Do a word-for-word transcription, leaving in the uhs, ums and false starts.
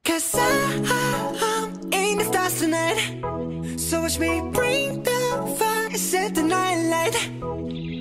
Cause I, I'm in the stars tonight. So watch me bring the fire, set the night light.